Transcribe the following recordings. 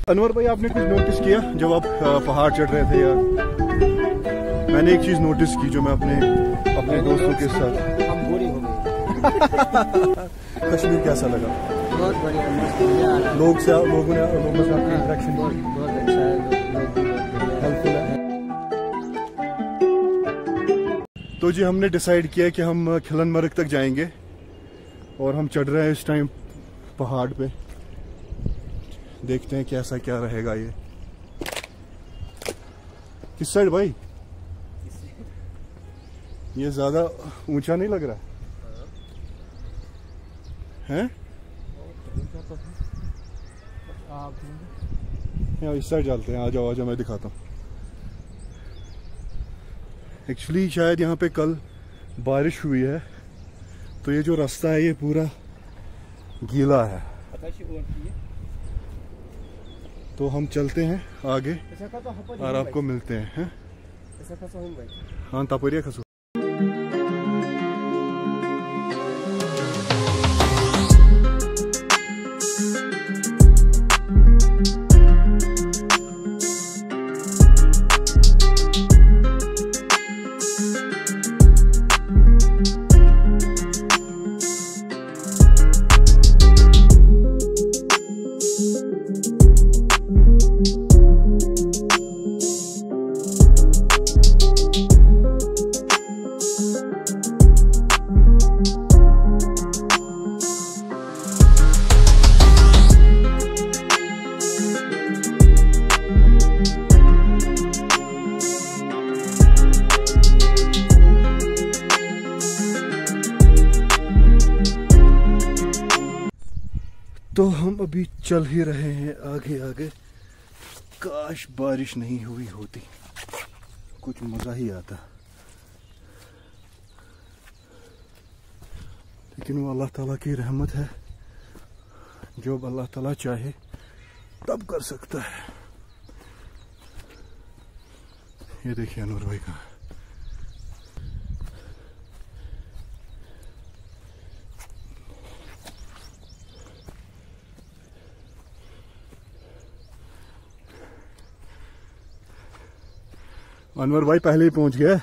अनवर भाई, आपने कुछ नोटिस किया जब आप पहाड़ चढ़ रहे थे? यार मैंने एक चीज नोटिस की जो मैं अपने दोस्तों के साथ, हम बोरिंग हो गए। कश्मीर कैसा लगा? बहुत बढ़िया, मस्त। लोगों से आपकी इंटरेक्शन बहुत अच्छा है, हेल्पफुल है। तो जी हमने डिसाइड किया कि हम खिलनमर्ग तक जाएंगे और हम चढ़ रहे हैं इस टाइम पहाड़ पे। देखते हैं कैसा क्या रहेगा ये। किस साइड भाई? ये ज्यादा ऊंचा नहीं लग रहा है? यहाँ इस साइड चलते हैं। आ जाओ मैं दिखाता हूँ। एक्चुअली शायद यहाँ पे कल बारिश हुई है तो ये जो रास्ता है ये पूरा गीला है। तो हम चलते हैं आगे और आपको मिलते हैं। हाँ तापोरिया खसो। तो हम अभी चल ही रहे हैं आगे आगे। काश बारिश नहीं हुई होती, कुछ मजा ही आता। लेकिन वो अल्लाह ताला की रहमत है, जो अल्लाह ताला चाहे तब कर सकता है। ये देखिए अनवर भाई का। अनवर भाई पहले ही पहुंच गया।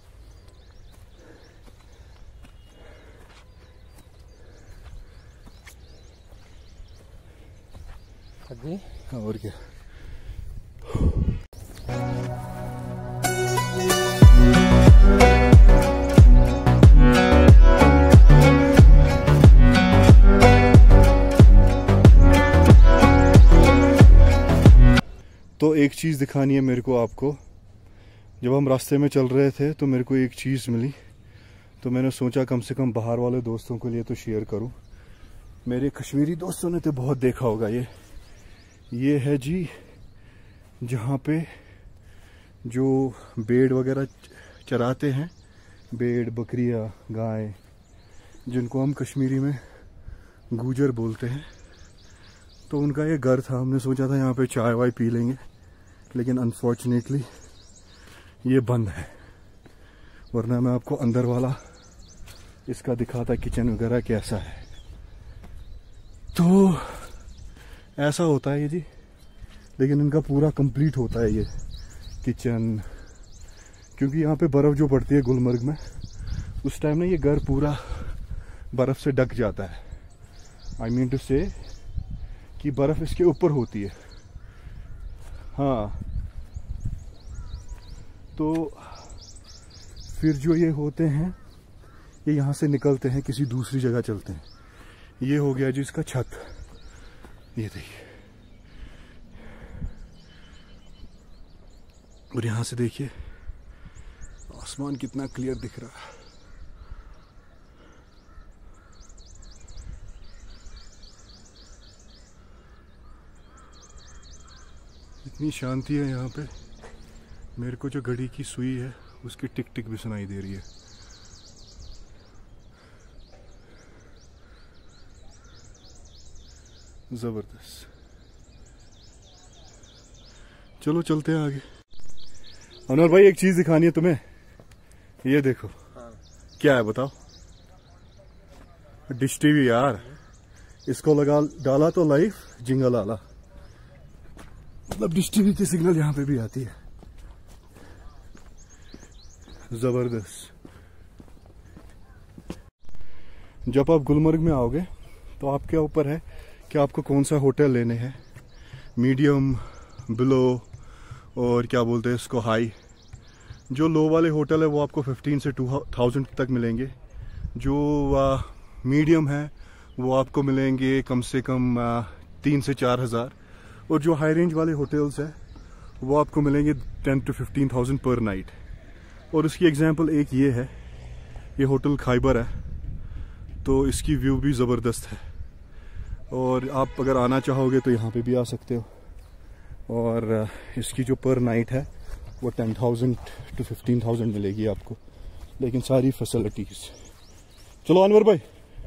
और क्या। तो एक चीज दिखानी है मेरे को आपको। जब हम रास्ते में चल रहे थे तो मेरे को एक चीज़ मिली, तो मैंने सोचा कम से कम बाहर वाले दोस्तों के लिए तो शेयर करूं। मेरे कश्मीरी दोस्तों ने तो बहुत देखा होगा। ये है जी जहाँ पे जो भेड़ वगैरह चराते हैं, भेड़ बकरियाँ गाय, जिनको हम कश्मीरी में गुजर बोलते हैं। तो उनका ये घर था। हमने सोचा था यहाँ पे चाय वाय पी लेंगे, लेकिन अनफॉर्चुनेटली ये बंद है। वरना मैं आपको अंदर वाला इसका दिखाता किचन वगैरह कैसा है। तो ऐसा होता है ये जी, लेकिन इनका पूरा कंप्लीट होता है ये किचन। क्योंकि यहाँ पे बर्फ़ जो पड़ती है गुलमर्ग में, उस टाइम ना ये घर पूरा बर्फ़ से ढक जाता है। आई मीन टू से कि बर्फ़ इसके ऊपर होती है। हाँ, तो फिर जो ये होते हैं ये यहाँ से निकलते हैं, किसी दूसरी जगह चलते हैं। ये हो गया जी इसका छत। ये देखिए, और यहाँ से देखिए आसमान कितना क्लियर दिख रहा है। इतनी शांति है यहाँ पे। मेरे को जो घड़ी की सुई है उसकी टिक टिक भी सुनाई दे रही है। जबरदस्त। चलो चलते हैं आगे। अनवर भाई एक चीज दिखानी है तुम्हें। ये देखो। हाँ। क्या है बताओ? डिश टीवी यार। इसको लगा डाला तो लाइफ जिंगल आला। मतलब डिश टीवी की सिग्नल यहाँ पे भी आती है। जबरदस्त। जब आप गुलमर्ग में आओगे तो आपके ऊपर है कि आपको कौन सा होटल लेने हैं, मीडियम, बिलो और क्या बोलते हैं इसको, हाई। जो लो वाले होटल है वो आपको 15 से 2000 तक मिलेंगे। जो मीडियम है वो आपको मिलेंगे कम से कम 3 से 4000। और जो हाई रेंज वाले होटल्स है वो आपको मिलेंगे 10 to 15,000 पर नाइट। और उसकी एग्जांपल एक ये है, ये होटल खैबर है, तो इसकी व्यू भी ज़बरदस्त है। और आप अगर आना चाहोगे तो यहाँ पे भी आ सकते हो। और इसकी जो पर नाइट है वो 10,000 to 15,000 मिलेगी आपको, लेकिन सारी फैसिलिटीज़। चलो अनवर भाई,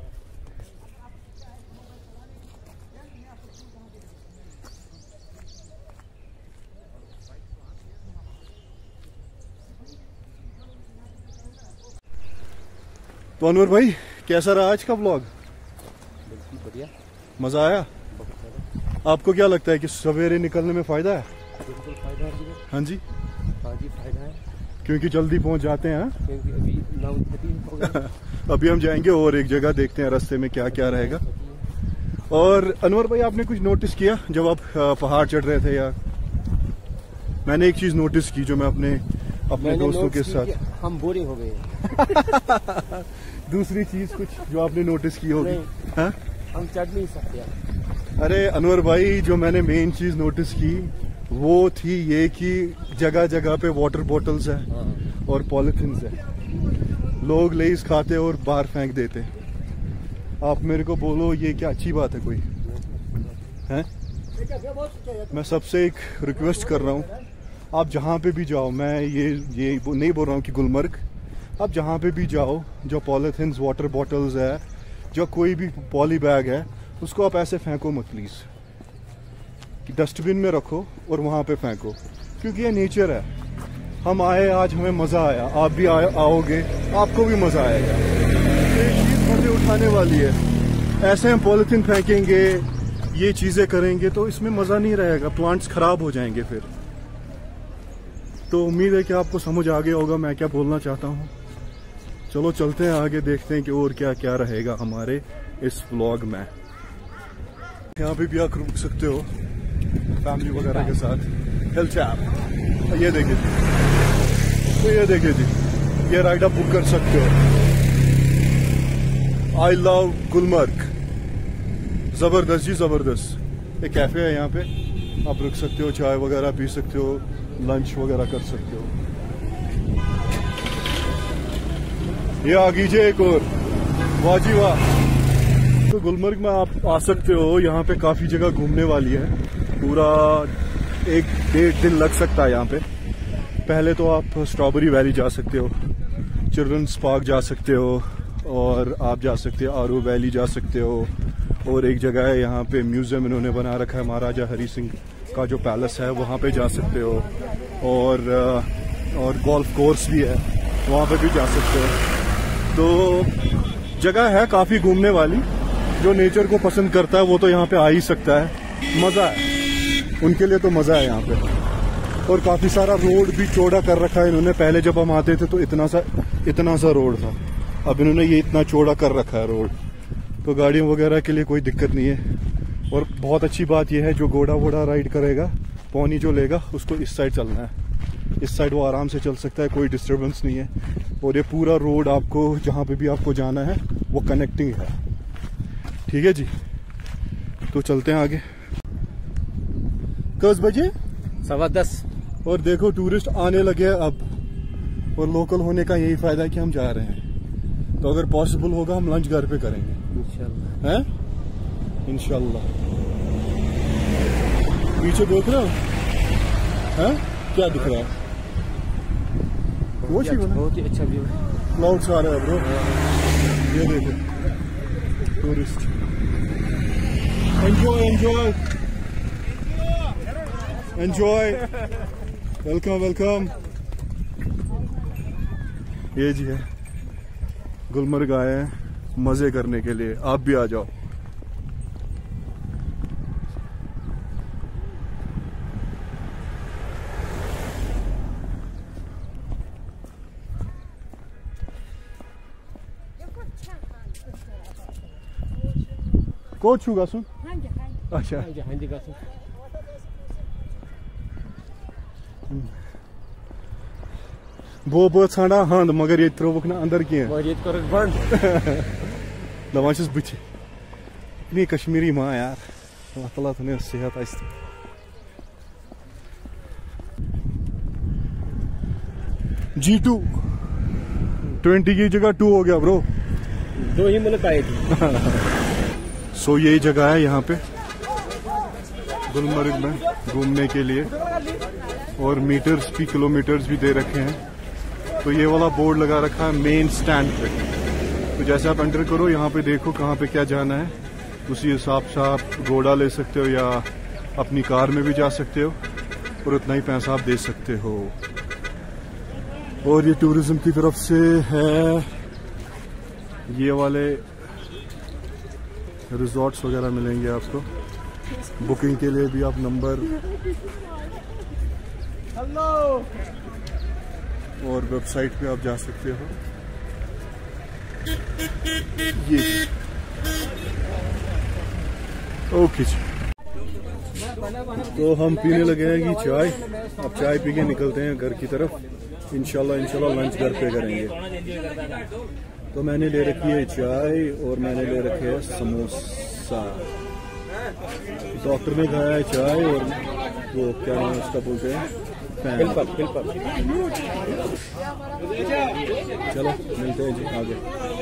तो अनवर भाई कैसा रहा आज का व्लॉग? बिल्कुल बढ़िया, मजा आया? आपको क्या लगता है कि सवेरे निकलने में फायदा है? बिल्कुल फायदा है। हाँ जी, हाँ जी फायदा है, क्योंकि जल्दी पहुंच जाते हैं। क्योंकि अभी 9:30 हो गए। अभी हम जाएंगे और एक जगह, देखते हैं रास्ते में क्या क्या रहेगा। और अनवर भाई आपने कुछ नोटिस किया जब आप पहाड़ चढ़ रहे थे? या मैंने एक चीज नोटिस की जो मैं अपने दोस्तों के साथ, हम बोरिंग हो गए। दूसरी चीज कुछ जो आपने नोटिस की होगी? हाँ, हम चढ़ नहीं सकते। अरे अनवर भाई, जो मैंने मेन चीज नोटिस की वो थी ये कि जगह जगह पे वाटर बॉटल्स है। हाँ। और पॉलिथीन्स है, लोग लेस खाते और बाहर फेंक देते। आप मेरे को बोलो ये क्या अच्छी बात है कोई? हैं? मैं सबसे एक रिक्वेस्ट कर रहा हूँ, आप जहाँ पे भी जाओ, मैं ये नहीं बोल रहा हूँ कि गुलमर्ग, आप जहाँ पे भी जाओ, जो पॉलिथीन्स, वाटर बॉटल्स है, जो कोई भी पॉली बैग है, उसको आप ऐसे फेंको मत प्लीज, कि डस्टबिन में रखो और वहाँ पे फेंको, क्योंकि ये नेचर है। हम आए, आज हमें मजा आया, आप भी आओगे, आपको भी मजा आएगा। ये चीज पर्दे उठाने वाली है। ऐसे हम पॉलिथीन फेंकेंगे, ये चीजें करेंगे तो इसमें मजा नहीं रहेगा, प्लांट्स खराब हो जाएंगे फिर। तो उम्मीद है कि आपको समझ आ गया होगा मैं क्या बोलना चाहता हूँ। चलो चलते हैं आगे, देखते हैं कि और क्या क्या रहेगा हमारे इस व्लॉग में। यहाँ पे भी आप रुक सकते हो फैमिली वगैरह के साथ। हिल चैप, ये देखिए जी, तो ये देखिए जी, ये राइड आप बुक कर सकते हो। आई लव गुलमर्ग, जबरदस्त जी जबरदस्त। एक कैफे है यहाँ पे, आप रुक सकते हो, चाय वगैरह पी सकते हो, लंच वगैरह कर सकते हो। ये आ गीजिए एक और, वाह जी वाह। तो गुलमर्ग में आप आ सकते हो, यहाँ पे काफी जगह घूमने वाली है, पूरा 1-1.5 दिन लग सकता है यहाँ पे। पहले तो आप स्ट्रॉबेरी वैली जा सकते हो, चिल्ड्रंस पार्क जा सकते हो, और आप जा सकते हो आरू वैली जा सकते हो। और एक जगह है यहाँ पे म्यूजियम इन्होंने बना रखा है, महाराजा हरी सिंह का जो पैलेस है, वहाँ पे जा सकते हो। और गोल्फ कोर्स भी है, वहाँ पे भी जा सकते हो। तो जगह है काफी घूमने वाली, जो नेचर को पसंद करता है वो तो यहाँ पे आ ही सकता है। मजा है, उनके लिए तो मजा है यहाँ पे। और काफी सारा रोड भी चौड़ा कर रखा है इन्होंने। पहले जब हम आते थे तो इतना सा रोड था, अब इन्होंने ये इतना चौड़ा कर रखा है रोड, तो गाड़ियों वगैरह के लिए कोई दिक्कत नहीं है। और बहुत अच्छी बात यह है, जो घोड़ा वोड़ा राइड करेगा, पौनी जो लेगा, उसको इस साइड चलना है। इस साइड वो आराम से चल सकता है, कोई डिस्टर्बेंस नहीं है। और ये पूरा रोड आपको जहाँ पे भी आपको जाना है वो कनेक्टिंग है। ठीक है जी, तो चलते हैं आगे। कस बजे? 10:15। और देखो टूरिस्ट आने लगे अब, और लोकल होने का यही फायदा है कि हम जा रहे हैं। तो अगर पॉसिबल होगा हम लंच घर पे करेंगे इंशाल्लाह। हैं? इंशाल्लाह। पीछे देख रहे हो? हैं? क्या दिख रहा है? बहुत ही अच्छा व्यू है। क्लाउड्स आ रहे हैं ब्रो, ये देखो tourist. Enjoy enjoy enjoy, welcome welcome. ये जी है, गुलमर्ग आए हैं मजे करने के लिए, आप भी आ जाओ। कोच छूगा सुन अच्छा हिंदी का बो ाणा हंद मगर ये त्रोवुक ना अंदर कह बंद दपान बच इतनी कश्मीरी माँ यार अल्लाह ताला तुम्हें सेहत आए G2 20 की जगह 2 हो गया ब्रो 2 ही मुल्क आए थे सो यही जगह है यहाँ पे गुलमर्ग में घूमने के लिए और मीटर्स भी किलोमीटर्स भी दे रखे हैं। तो ये वाला बोर्ड लगा रखा है मेन स्टैंड पे। तो जैसे आप एंटर करो यहाँ पे देखो कहाँ पे क्या जाना है, उसी हिसाब से आप घोड़ा ले सकते हो या अपनी कार में भी जा सकते हो और उतना ही पैसा आप दे सकते हो। और ये टूरिज्म की तरफ से है, ये वाले रिजॉर्ट्स वगैरह मिलेंगे आपको। बुकिंग के लिए भी आप नंबर और वेबसाइट पे आप जा सकते हो। ये ओके जी, तो हम पीने लगे हैं कि चाय। अब चाय पी के निकलते हैं घर की तरफ। इंशाल्लाह लंच घर पे करेंगे। तो मैंने ले रखी है चाय और मैंने ले रखे है समोसा। डॉक्टर ने खाया है चाय और वो क्या नाम उसका बोलते हैं चलो मिलते हैं जी आगे।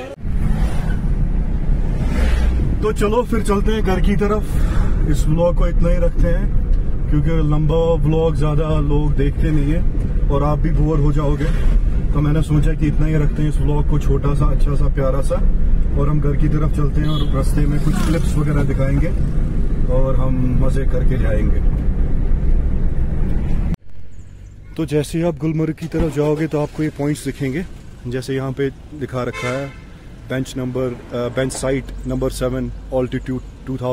तो चलो फिर चलते हैं घर की तरफ। इस व्लॉग को इतना ही रखते हैं क्योंकि लंबा व्लॉग ज्यादा लोग देखते नहीं है और आप भी बोर हो जाओगे। तो मैंने सोचा कि इतना ही रखते हैं इस व्लॉग को, छोटा सा अच्छा सा प्यारा सा, और हम घर की तरफ चलते हैं और रास्ते में कुछ क्लिप्स वगैरह दिखाएंगे और हम मजे करके जाएंगे। तो जैसे ही आप गुलमर्ग की तरफ जाओगे तो आपको ये पॉइंट्स दिखेंगे, जैसे यहाँ पे दिखा रखा है bench site number 7, altitude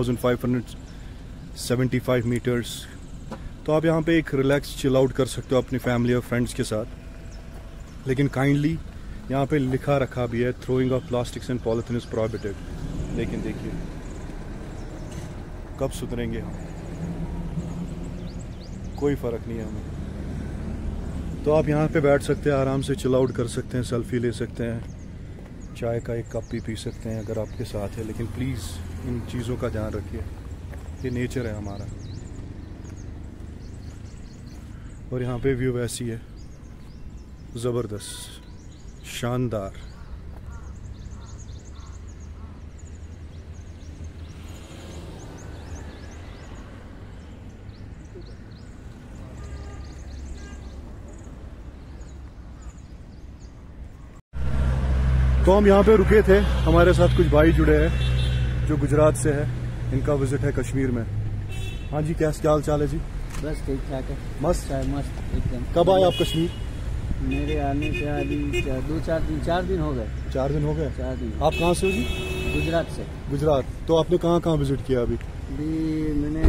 2575 metres. तो आप यहाँ पे एक रिलैक्स चिल आउट कर सकते हो अपनी फैमिली और फ्रेंड्स के साथ। लेकिन काइंडली यहाँ पे लिखा रखा भी है throwing of plastics and polythene is prohibited. लेकिन देखिए कब सुधरेंगे हम, कोई फर्क नहीं है हमें। तो आप यहाँ पे बैठ सकते हैं, आराम से चिल आउट कर सकते हैं, सेल्फी ले सकते हैं, चाय का एक कप भी पी सकते हैं अगर आपके साथ है। लेकिन प्लीज़ इन चीज़ों का ध्यान रखिए, ये नेचर है हमारा। और यहाँ पे व्यू ऐसी है, ज़बरदस्त, शानदार। तो हम यहाँ पे रुके थे, हमारे साथ कुछ भाई जुड़े हैं जो गुजरात से है, इनका विजिट है कश्मीर में। हाँ जी, क्या हाल चाल है जी? बस ठीक ठाक है, मस्त मस्त एकदम। कब आए आप कश्मीर? मेरे आने से अभी 4 दिन हो गए। 4 दिन हो गए? 4 दिन। आप कहाँ से हो जी? गुजरात से। गुजरात। तो आपने कहाँ कहाँ विजिट किया अभी? मैंने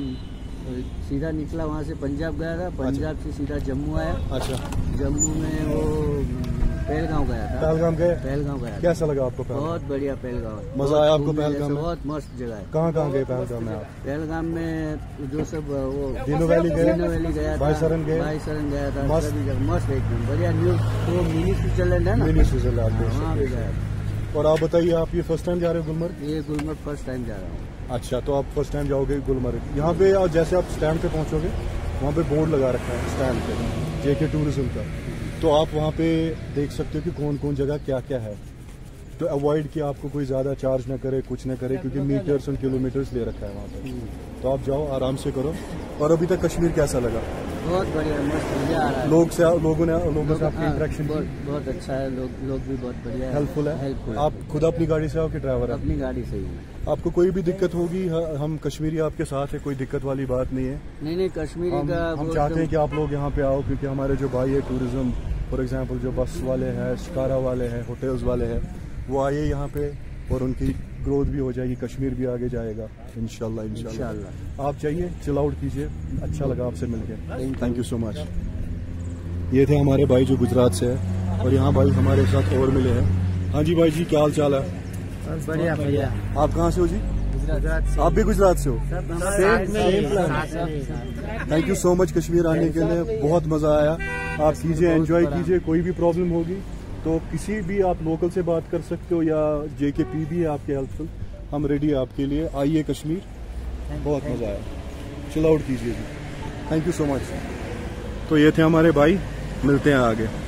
सीधा निकला वहाँ से पंजाब गया था, पंजाब से सीधा जम्मू आया। अच्छा। जम्मू में वो पहलगांव गया था। पहलगाम गए? पहलगांव गया। कैसा लगा आपको पहलगाम? बहुत बढ़िया पहलगांव। मजा आया आपको पहलगाम में? बहुत मस्त जगह है। कहाँ कहाँ गए पहलगाम में आप? पहलगाम में जो सब वो दिनो वैली गए? दिनो वैली गया था, बाईसरन गए? बाईसरन गया था, मस्त मस्त एकदम बढ़िया। न्यू वो मिनी स्विट्जरलैंड है ना, मिनी स्विट्जरलैंड वहाँ भी गया। और आप बताइए, आप ये फर्स्ट टाइम जा रहे हो गुलमर्ग? ये गुलमर्ग फर्स्ट टाइम जा रहा हूँ। अच्छा, तो आप फर्स्ट टाइम जाओगे गुलमर्ग। यहाँ पे जैसे आप स्टैंड पे पहुँचोगे, वहाँ पे बोर्ड लगा रखा है स्टैंड पे जेके टूरिज्म का। तो आप वहाँ पे देख सकते हो कि कौन कौन जगह क्या क्या है। तो अवॉइड कि आपको कोई ज़्यादा चार्ज ना करे, कुछ ना करे, क्योंकि मीटर्स और किलोमीटर्स ले रखा है वहाँ पे। तो आप जाओ, आराम से करो। और अभी तक कश्मीर कैसा लगा? बहुत बढ़िया, मस्त मजा आ रहा है। लोगों से आपकी इंटरेक्शन बहुत अच्छा है। लोग भी बहुत बढ़िया, हेल्पफुल है। आप खुद अपनी गाड़ी से आओ कि ड्राइवर है? अपनी गाड़ी से ही। आपको कोई भी दिक्कत होगी, हम कश्मीरी आपके साथ है, कोई दिक्कत वाली बात नहीं है। नहीं, कश्मीरी का हम चाहते हैं कि आप लोग यहाँ पे आओ, क्योंकि हमारे जो भाई है टूरिज्म, फॉर एग्जांपल जो बस वाले हैं, शिकारा वाले हैं, होटल्स वाले हैं, वो आइए यहाँ पे और उनकी ग्रोथ भी हो जाएगी, कश्मीर भी आगे जाएगा इंशाल्लाह। आप चाहिए, चिल आउट कीजिए। अच्छा लगा आपसे मिलकर, थैंक यू सो मच। ये थे हमारे भाई जो गुजरात से है, और यहाँ भाई हमारे साथ और मिले हैं। हाँ जी भाई जी, क्या हाल चाल है? बढ़िया बढ़िया। आप कहाँ से हो जी? आप भी गुजरात से हो? सब thank you so much Kashmir आने के लिए, बहुत मजा आया। आप कीजिए, एंजॉय कीजिए। कोई भी प्रॉब्लम होगी तो किसी भी आप लोकल से बात कर सकते हो या JKP भी है आपके हेल्पफुल, हम रेडी है आपके लिए। आइए कश्मीर, बहुत मजा आया। चिल आउट कीजिए जी। Thank you so much. तो ये थे हमारे भाई, मिलते हैं आगे।